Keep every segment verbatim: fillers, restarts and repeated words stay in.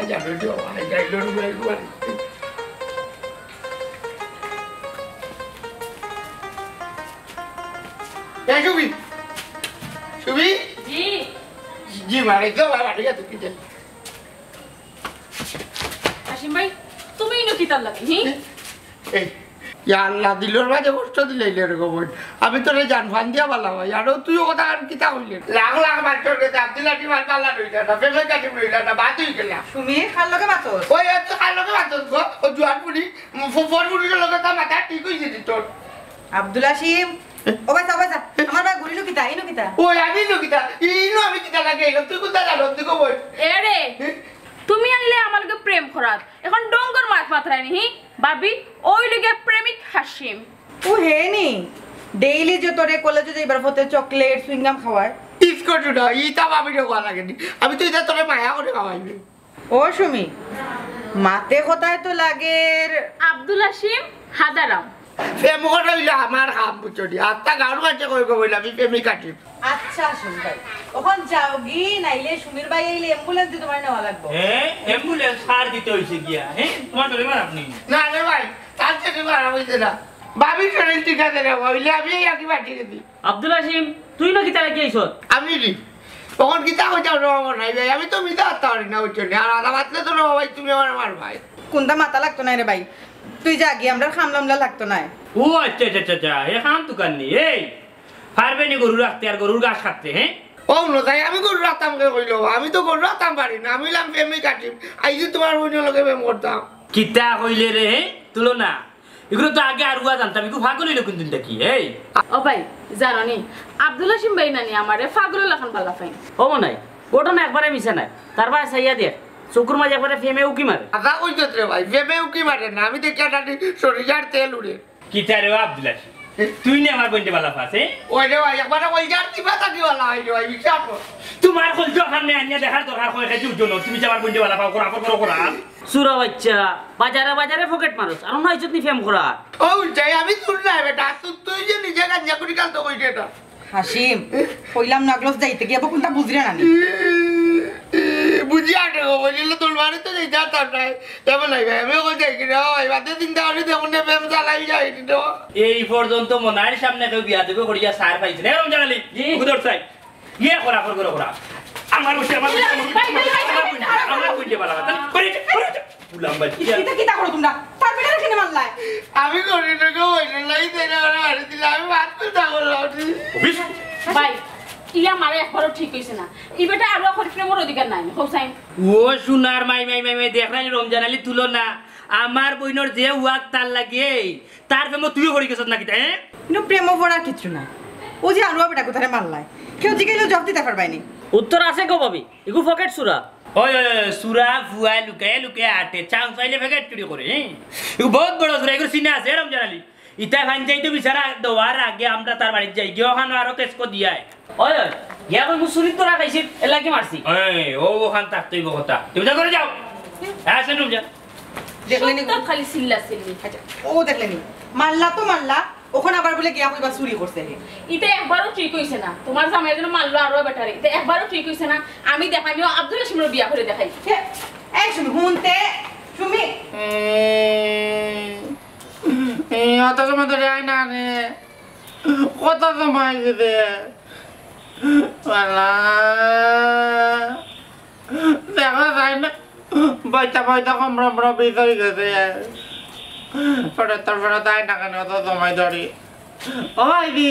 জানো তো আই গাইলো রে একবার এই সুবি সুবি জি জি মারে তো বাবা ঠিক আছে কি দেন আসিম ভাই তুমি ইনো কি তার লাগি হি এই ইয়া আল্লাহ দিলর মাঝে কষ্ট দিলে এরকম আমি তোরে জান ফান দিয়া বলা ভাই আর তুইও কথা আর কিতা হইলে লাখ লাখ বাচ্চার কাছে আব্দুল্লাহি মার পাল্লা রইলা না ফেলে কাটি রইলা না বাদ হই গেলা সুমি খাল লগে মাতস ওই এত খাল লগে মাতস গো ও জুয়ার পুরি ফোর পুরির লগে তা মাথা ঠিক হইছে দি তোর আব্দুল হাশিম ও ভাই সবাই যা আমার ভাই গুলিলো কিতা ইনো কিতা ওই আমি নো কিতা ইনো আমি কিতা লাগে তুই কোথা জানো তুই কই এ রে তুমি আইলে আমার লগে প্রেম করাত এখন ডঙ্গর মাছ মাত্রাই নি হি ভাবি ওই লগে প্রেমিক হাসিম ও হে নি ডেইলি যে তোরে কলেজে যাইবার পথে চকলেট সুইংগাম খাওয়ায় ইসকো না ইতা ভাবিরে কোয়া লাগে নি আমি তো ইতা তোরে মায়া করে খাওয়াইবি ও সুমি মাতে কথায় তো লাগে আব্দুল হাসিম হাদারাম প্রেম করা হইলে আমার কাম বুঝছি আত্মা গাঁর কাছে কই কই বইলা আমি প্রেমিক কাটি আচ্ছা সুমি ভাই ওখান যাও গি নাইলে সুমির ভাই আইলে অ্যাম্বুলেন্স দি তোমার নেওয়া লাগবে হ্যাঁ অ্যাম্বুলেন্স সার দিতে হইছে গিয়া হ্যাঁ তোমার তো রেবার আপনি না রে ভাই তার থেকে মারা হইছে না ভাবি শরীর ঠিক আছে রে হইলে আমি একই বাটি দিই আব্দুল হাসিম তুই না কিতা লাগি আইছ আমি নি তখন কিতা হইতা রব নাই ভাই আমি তো মিতা আত্মারি না বুঝছি আর আধা বাতলে তো রব ভাই তুমি আমার আমার ভাই কোনটা মাথা লাগতো না রে ভাই তুই যা গি আমরা খামলামলা লাগতো না ও আচ্ছা আচ্ছা আচ্ছা এ খাম দোকান নি এই পারবে নি গরু রাখতে আর গরুর ঘাস কাটতে হ্যাঁ ও ন তাই আমি গরু রাখতাম কে কইলো আমি তো গরু রাখতাম পারি না আমি লাম প্রেমিক কাটি আইজি তোমার বইনের লগে প্রেম করতাম কিতা কইলে রে হ্যাঁ তুলনা এগুলো তো আগে আর উয়া জানতাম এগুলো ফাগল হইলো কোন দিনটা কি এই ও ভাই জানো নি আব্দুল হাসিম ভাই নানি আমারে ফাগলের লাখান বালা ফাইন ও মনাই ঘটনা একবারে মিছে নাই তারপর সাইয়া দে চকুর মাঝে একবারে ফেমে উকি মারে আদা কইছত রে ভাই প্রেমে উকি মারে না আমি তো কেটাটি সরিষার তেল উড়ে কিতা রে আব্দুল হাসিম তুই নি আমার বইতে বালা ফাস হ্যাঁ ওই রে ভাই একবার ওই যার দিবা তাকি वाला হইলো ভাই বিশ্বাস কর তোমার কল যখন নে আনিয়া দেখার দরকার কই খাইতে উঠছো না তুমি যাবার বইতে বালা পাও করা করো করা সুরা বাচ্চা বাজারে বাজারে পকেট মারস আর না ইজ্জত নি ফেম করা ও যাই আমি শুন না বেটা তুই তুই যে নিজে গাঞ্জা করি কাল তো কইছে এটা হাসিম কইলাম না গ্লাস যাইতে গিয়ে কোনটা বুঝরে না বুঝি আটে গো বলিলে তোর বাড়ি তো যাইতে পারতাম না এমন নাই ভাই আমি ওখানে যাই কিনা ভাই বাদে চিন্তা করি দেখুন প্রেম চালাই যাই তো এই পর্যন্ত মনার সামনে কেউ বিয়া দেবে করিয়া সার পাইছে না রমজান আলী গুদর চাই ইয়ে করা কর করা করা আমার বসে আমার আমার কইতে বালা কথা করে করে বুলাম বাচ্চা কিতা কিতা করো তোমরা তার বেটা কিনে মারলাই আমি করি না গো ওই লাই দেই না আর দিলে আমি বাদ করতে করলাম ভাই ইয়া মারে একবারও ঠিক হইছে না ই বেটা আরো এখন প্রেমের অধিকার নাই হোসাইন ও সোনার মাই মাই মাই মাই দেখ না রমজান আলী তুলো না আমার বইনর যে ওয়াক তার লাগে তার প্রেম তুইও করি গেছ নাকি তাই কিন্তু প্রেম পড়ার কিছু না ও যে আলুয়া বেটা কোথায় মারলাই কেউ জিগাইলো জব দিতে পারবাইনি উত্তর আছে গো ভাবি এগু পকেট সুরা ওই ওই সুরা ফুয়া লুকায় লুকায় আটে চাং চাইলে ফেকেট চুরি করে হ্যাঁ এগু বহুত বড় সুরা এগুলো সিনে আছে রমজান আলী ইতা ভান যাইতো বিচারা দেওয়ার আগে আমরা তার বাড়িতে যাই গিয়ে ওখানে আরো কেস কো দিয়ায় ওই ওই ইয়া কই মুসুরি তো রাখাইছি এলা কি মারছি ওই ও ওখান থাকতেই কথা তুমি যা করে যাও হ্যাঁ শুন রমজান দেখলেনি তো খালি সিল্লা সিল্লি ও দেখলেনি মারলা তো মারলা ওখানে আবার বলে গিয়া কইবা চুরি করছে ইতে একবারও ঠিক হইছে না তোমার জামাইয়ের জন্য মারলো আরো বেটারে ইতে একবারও ঠিক হইছে না আমি দেখাইও আব্দুল হাসিমের বিয়া করে দেখাই এই সুমি হুনতে সুমি এই অত সময় ধরে আয় না রে কত সময় দিতে দেখা যায় না বইটা বইটা কমরা মরা বেতরি গেছে পরে তারপরে তাই না কেন অত সময় ধরি ও ভাইদি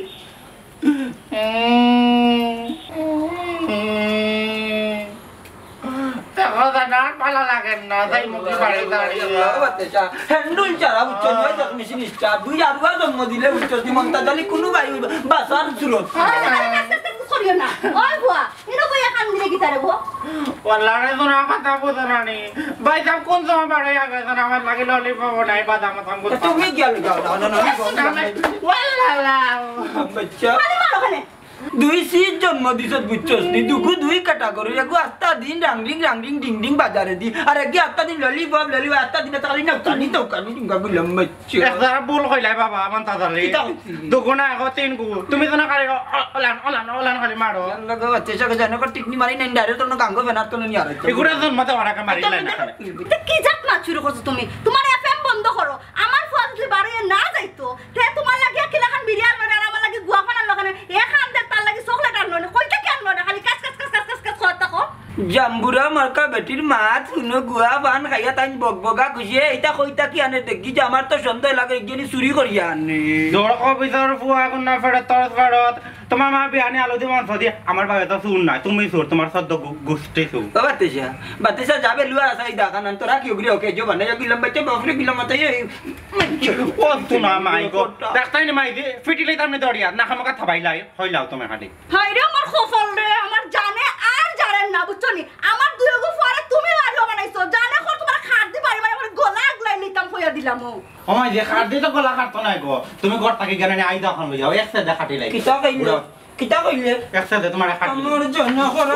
দেখো না ভালো লাগে না তাই মুখে বাড়ি দাঁড়িয়ে হ্যান্ডুল চারা উচ্চ নয় দেখ মেশিন স্টার দুই আরুয়া জন্ম দিলে উচ্চ সীমন্তা জালি কোনো ভাই বাসার সুরত করিও না ওই বুয়া এনো বইয়া কান দিলে কি তারে বুয়া ওয়াল্লাহে তো না কথা বুঝো না নি ভাই সব কোন সময় বাড়ি আগে না আমার লাগে ললিপপ নাই বাদাম থাম তুমি কি আলু যাও না না ওয়াল্লাহ বাচ্চা আরে মারো খানে দুই সিট জন্ম দিছত বুঝছস নি দুগু দুই ক্যাটাগরি এগু আটটা দিন রাংডিং রাংডিং ডিং ডিং বাজারে দি আর এগি আটটা দিন ললিপপ ললিপপ আটটা দিন তাকালি না তানি তো কানি ডিঙ্গা গুলাম মাচ্ছি একটা ভুল কইলাই বাবা আমার তাদালি দুগুণা এখন তিন গু তুমি তো না খালি অলান অলান অলান খালি মারো লাগা বাচ্চা সকে জানো কো টিকনি মারি নাই ডাইরেক্ট তো গাঙ্গো বেনার তো নি আর এগুলা জন্মতে ওরাকে মারিলাই না খালি তে কি জাত না শুরু করছো তুমি তোমার এফএম বন্ধ করো আমার ফোন যদি বাড়ি না যাইতো তে তোমার লাগি কিলাখান বিরিয়ানি আর আমার লাগি গুয়াফান আর লাগানে এখান দেখ তার লাগি চকলেট আর নয় কইটা কি আনলো না খালি কাজ কাজ কাজ কাজ কাজ কাজ করতে থাকো জাম্বুরা মার্কা বেটির মাছ শুনো গুয়া বান খাইয়া তাই বকবগা খুশিয়ে এটা কইতা কি আনে দেখি যে আমার তো সন্দেহ লাগে একজনই চুরি করিয়া আনে দৌড় কবিতার ফুয়া কোন না ফেরত তরস ফেরত তোমার মা বিয়ানি আলু দিয়ে মাংস দিয়ে আমার ভাবে তো চুর নাই তুমি চুর তোমার সদ্য গোষ্ঠী চুর ও বাতেশা বাতেশা যাবে লুয়ার আসাই দাকান তোরা কি উগরি ওকে জো বানে গিলাম বাচ্চা বাফরে গিলাম মাতাই ও তুনা মাই গো দেখতাই না মাই দি ফিটিলে তামনে দড়িয়া না খামকা থাবাইলাই হইলাও তুমি খালি হাই রে আমার খফল রে আমার জানে আর জানেন না বুঝছো নি আমার দুই গো পরে তুমি মারিও বানাইছো জানে কর তোমার খাট দি বাড়ি বাড়ি আমার গলা আগলাই নিতাম কইয়া দিলাম ও ও মাই যে খাট দি তো গলা কাটতো নাই গো তুমি ঘর থেকে গেলে আই দাও খান লইয়াও একসে দেখাটি লাই কিতা কইলে কিতা কইলে একসে দে তোমার খাট আমার জন্য খরা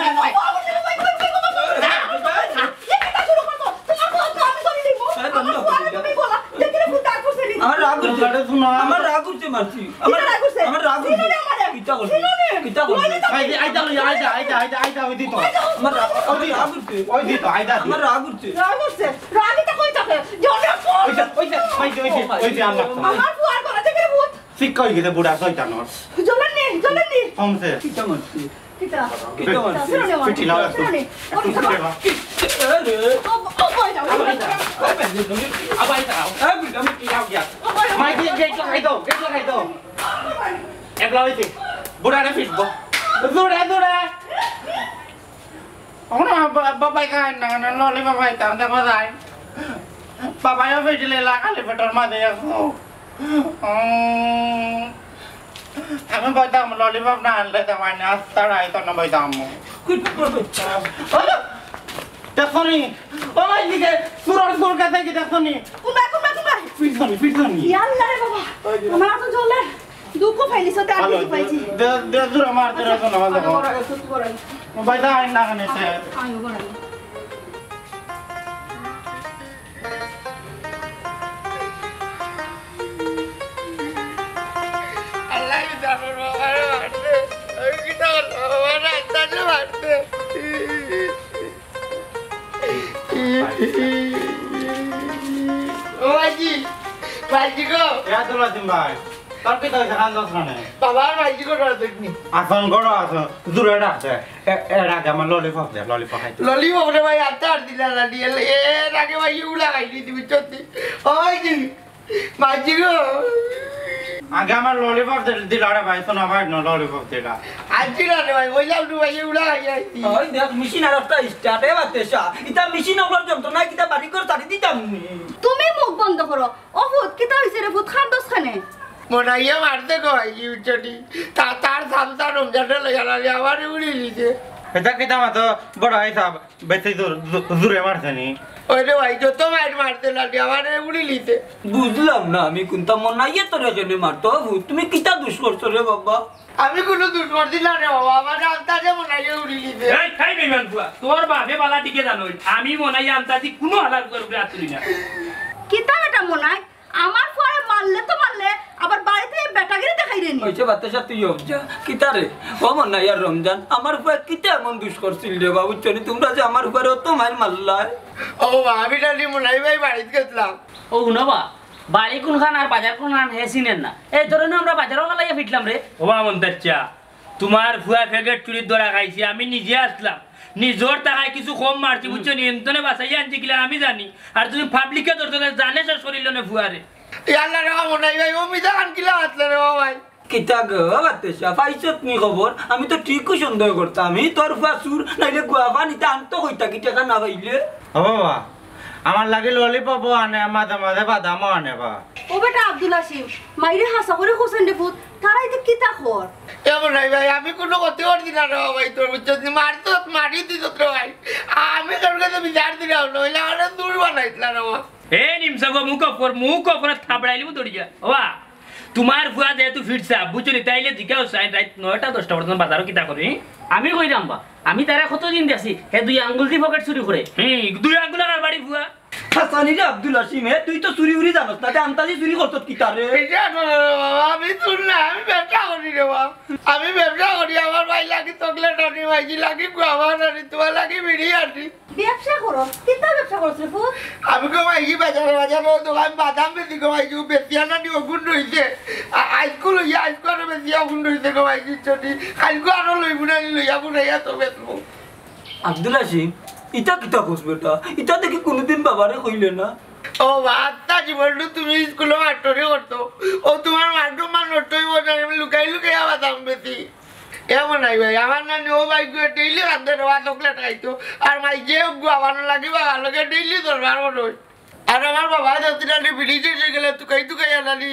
আমার রাগ উঠছে আমার রাগ উঠছে মারছি আমার আমার রাগ উঠছে কিতা করছি কিতা করছি আই দে আই দাও আই দা আই দা আই দা আই দা ওই দি তো আমার রাগ রাগ উঠছে ওই দি তো আই দা আমার রাগ উঠছে রাগ হচ্ছে রাগিটা কই থাকে জনে কোন ওই দা ওই দা ওই দা ওই দা আল্লাহ আমার ফুয়ার গলা থেকে ভূত ঠিক কই গেছে বুড়া শয়তানর জলেন নি জলেন নি কমছে কিতা মারছি কিটা কিতা মারছি ফিটি লাও শুনুনি আরে ও ও কই যাও আবাই দাও আ বিলা কি লাও গিয়া মাই দি গেট লাগাই দাও গেট লাগাই দাও একলা হইছে বুড়া রে ফিটবো দূরে দূরে ওনা বাবাই কান না না ললি বাবাই তাম দেখো যাই বাবাই ফিটলে লাগালে ফেটর মা দেয়া আমি বইতাম ললিপপ না আনলে তোমার নাস্তার আয়তন বইতাম দেখনি ও মাই দিকে সুরর সুর কাছে কি দেখনি কুমা কুমা কুমা ফিটনি ফিটনি ইয়াল্লা রে বাবা আমার তো জলে দুঃখ পাইলিছ তে আমি পাইছি দে দে দূর মার দে রাখো না দেখো সত্যি বড়াই বইতা আইন না কানে সে আয়ো বড়াই আল্লাহ জানো আরে মারতে আমি কি তো আমার রাস্তাতে মারতে ও আজি বাজি গো ইয়া তো লাজিম ভাই তোর কি তো জান দছ না বাবার বাজি গো ডর দেখনি আসন গড় আসন দূরে রাখছে এর আগে আমার ললিপপ দে ললিপপ খাইতে ললিপপ রে ভাই আচার দিলা না দিয়ে এর আগে ভাই উলা খাইলি তুমি চতি ওই জি বাজি গো আগে আমার ললিপপ দিলা রে ভাই শোনা ভাই না ললিপপ দিলা আজি না রে ভাই ওইলাম তো ভাই উলা খাইছি ওই দেখ মেশিন আর একটা স্টার্ট এ বাতেশা এটা মেশিন ওপর যন্ত্রণা কিতা বাড়ি কর তারি দিতাম তুমি মুখ বন্ধ করো ও ভূত কিতা হইছে রে ভূত খান দোস খানে মোনাইয়া মারতে কই ইউচটি তা তার সামতা রমজানে লাগালে আবার উড়ি লিছে এটা কিটা মাতো বড় হিসাব বেশি দূর দূরে মারছে নি ওই রে ভাই যত মার মারতে লাগে আবার উড়ি লিছে বুঝলাম না আমি কোনটা মনাইয়ে তোর জন্য মারতো তুমি কিতা দুষ করছো রে বাবা আমি কোনো দূর কর দিলাম রে বাবা আমার আন্তাজে মোনাইয়া উড়ি লিছে এই খাই বেমান বুয়া তোর বাপে বালা দিকে জানো আমি মনাই আনতাছি কোনো হালাত করবে আতুলি না কিতা বেটা মনাই আমার পরে মারলে তো মারলে আবার বাড়িতে বেটাগিরি দেখাই রেনি ওইছে বাতেশা তুই যা কিতা রে ও মনাইয়া রমজান আমার উপরে কিতা এমন দুষ করছিল রে বাবু চনি তোমরা যে আমার উপরে অত মার মারলা ও আমি ডালি মোনাই ভাই বাড়িতে গেছিলাম ও শুনবা বাড়ি কোনখান আর বাজার কোনখান হে চিনেন না এই ধরনের আমরা বাজারও গলাইয়া ফিটলাম রে ও মন দাচ্চা তোমার ফুয়া ফেগেট চুরির ধরা খাইছি আমি নিজে আসলাম নিজের টাকায় কিছু কম মারছি বুঝছো নি এন্তনে বাসাই আনছি কিলা আমি জানি আর তুমি পাবলিকে ধরতে জানে সে শরীর নে ফুয়ারে ইয়াল্লা রে মোনাই ভাই ও মিজা কান কিলা আসলে রে ভাই কিতা গো বাতেশা পাইছত নি খবর আমি তো ঠিকই সন্দেহ করতাম আমি তোর ফুয়া সুর নাইলে গুয়াবা নিতে আনতো কইতা কি টাকা না পাইলে ও বাবা আমার লাগে ললিপপ আনে মাঝে মাঝে বাদামও আনে বা ও বেটা আব্দুল আসিম মাইরে হাসা করে হোসেন রে ভূত তারাই তো কিতা খর এমন নাই ভাই আমি কোনো ক্ষতি করছি না রে ভাই তোর বুঝছিস মারতো মারি দিত তো ভাই আমি তোর কাছে বিচার দিলাম নইলে আমার দূর বানাইছিল রে বাবা এ নিমসা গো মুখ অফর মুখ অফর থাবড়াইলি মু দড়ি যা ওবা তোমার ফুয়া যেহেতু ফিরছে বুঝলি তাইলে জিজ্ঞাসা চাই রাত নয়টা দশটা পর্যন্ত বাজারও কিতা করি আমি কইরাম বা আমি তারা কতদিন দেখছি হে দুই আঙ্গুল দি পকেট চুরি করে হুম দুই আঙ্গুল আর বাড়ি ফুয়া হাসানি রে আব্দুল হাসিম হে তুই তো চুরি উড়ি জানোস না আমতাজি চুরি করছত কি তারে এটা না রে বাবা, আমি শুন না আমি ব্যবসা করি রে বাবা, আমি ব্যবসা করি। আমার ভাই লাগি চকলেট আনি, ভাইজি লাগি গুয়াবার আনি, তোমার লাগি বিড়ি আনি। ব্যবসা করো কিতা ব্যবসা করছ ফুট আমি কো ভাইজি বাজারে বাজারে দোকান বাদাম বেশি কো ভাইজি বেশি আনা নি অগুন রইছে আইস্কুল ইয়া আইস্কুল বেশি অগুন রইছে কো ভাইজি চটি কালকে আরো লইব না লইয়া বুড়াইয়া তো বেচবো। আব্দুল হাসিম ইটা কিতা কস বেটা ইটা দেখি কোনোদিন বাবারে কইলে না ও বাচ্চা জীবনটা তুমি স্কুলে মাস্টরি করতো, ও তোমার মাস্টর মান নষ্টই বলে আমি লুকাই লুকাই বাদাম বেশি এমন নাই ভাই। আমার নানি ও ভাই ডেইলি রান্ধে দেওয়া চকলেট খাইতো, আর মাই যে বাবানো লাগি বাবালোকে ডেইলি দরবার মনে হয়। আর আমার বাবা যাতে নানি বিড়ি চেয়ে গেলে তুকাই তুকাই আনানি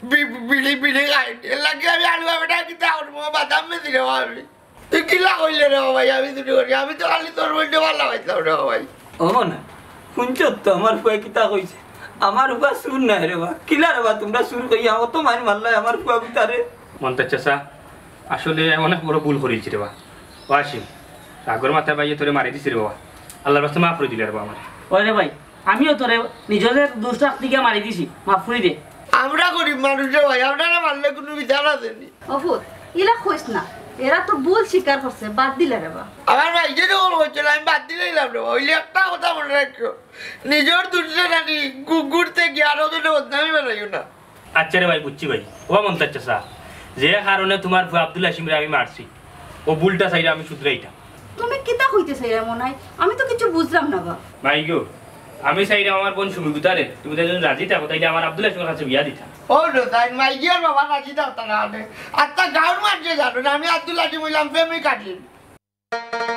বিড়ি বিড়ি খাই, এর লাগে আমি আলু বেটা কিতা করবো বাদাম বেশি রে আমি। তুই কিলা কইলে রে ভাই, আমি দুটি করি, আমি তো খালি তোর মধ্যে ভালো পাইতাম রে ভাই। ও না শুনছ তো আমার ফুয়া কিতা কইছে আমার ফুয়া সুর নাই রে বা কিলা রে বা তোমরা সুর কইয়া অত মারি মারলাই আমার ফুয়া বিতারে মন্তার চাচা আসলে অনেক বড় ভুল করেছি রে বা ওয়াসিম আগর মাথায় বাইয়ে তোরে মারি দিছি রে বাবা, আল্লাহর রাস্তায় মাফ করে দিলে রে বাবা আমার। ওরে ভাই আমিও তোরে নিজেদের দুষ্ট থেকে মারি দিছি মাফ করে দে। আমরা গরিব মানুষের ভাই, আপনারা মারলে কোনো বিচার আছেনি। অফুত ইলা কইস না, এরা তো ভুল স্বীকার করছে, বাদ দিলে রে বা। আমার ভাই যে যখন হচ্ছিল আমি বাদ দিলেই লাভ রে, ওইলে একটা কথা মনে রাখো, নিজের দুধে নানি ঘুরতে গিয়ে আরো দুটো বদনামি বেড়াইও না। আচ্ছা রে ভাই বুঝছি ভাই। ও মন্তার চাচা যে কারণে তোমার ফুয়া আব্দুল হাসিমরে আমি মারছি ও ভুলটা চাইলে আমি শুধরাইতাম। তুমি কিতা কইতেছ এরা মনে হয়, আমি তো কিছু বুঝলাম না বা। ভাই গো আমি চাইলে আমার বোন সুমি গুতারে তুমি তাই যদি রাজি থাকো তাইলে আমার আব্দুল হাসিমের কাছে বিয়া দিতাম। ও তাই মাইজি আর বাবা রাজি দাও তারা আনে, আর তা গাঁর মারছে জানো না আমি আব্দুল আজি বললাম প্রেমই কাটলেন।